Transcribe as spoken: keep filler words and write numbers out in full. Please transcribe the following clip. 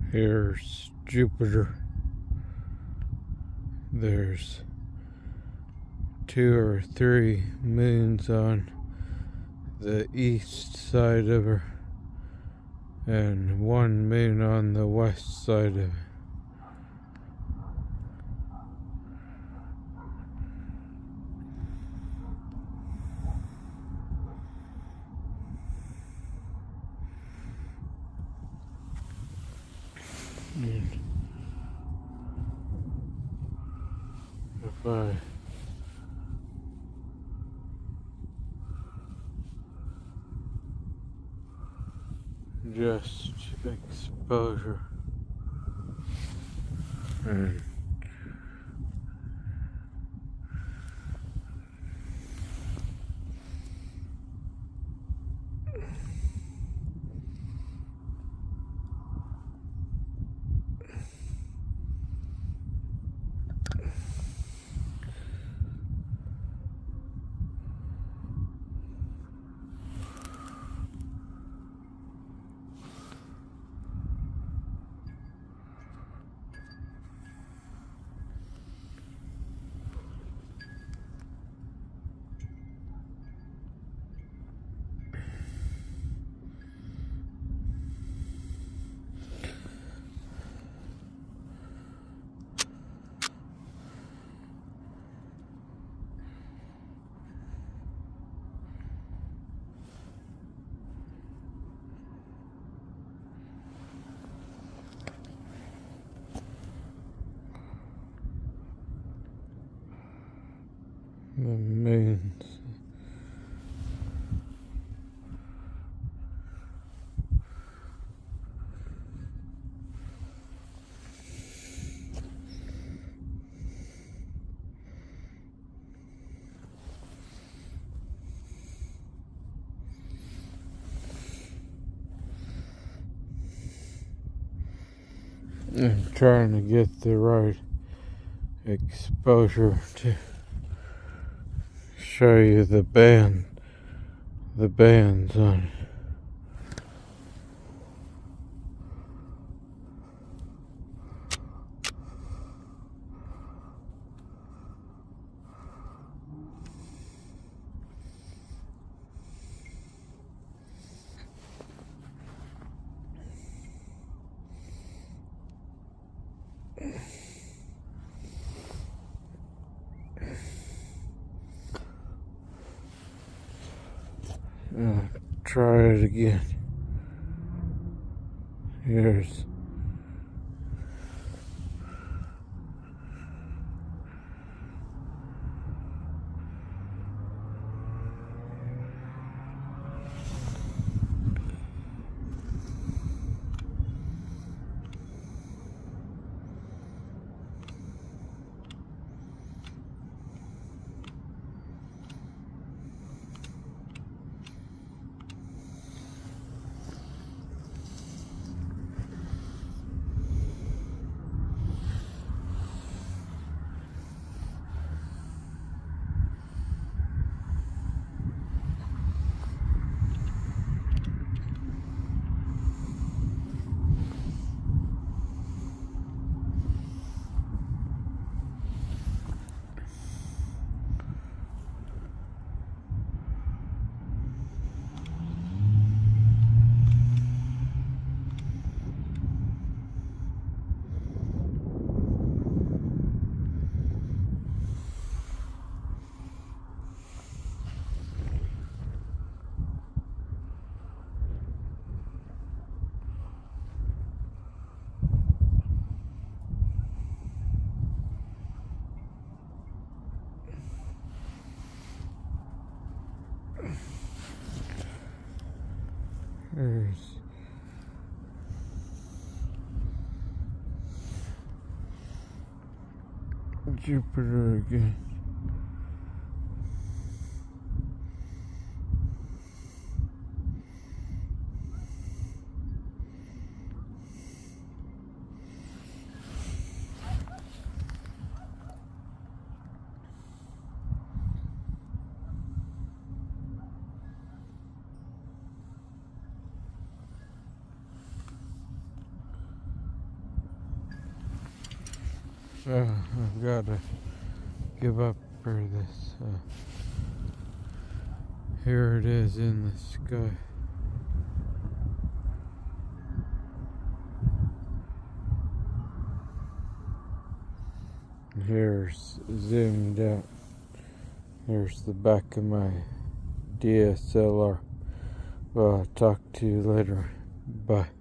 Here's Jupiter. There's two or three moons on the east side of her, and one moon on the west side of it. And if I just exposure and the moons. I'm trying to get the right exposure to show you the band, the bands on it. Uh, try it again. Here's There's Jupiter again. Uh, I've got to give up for this. Uh, here it is in the sky. Here's zoomed out. Here's the back of my D S L R. Well, I'll talk to you later. Bye.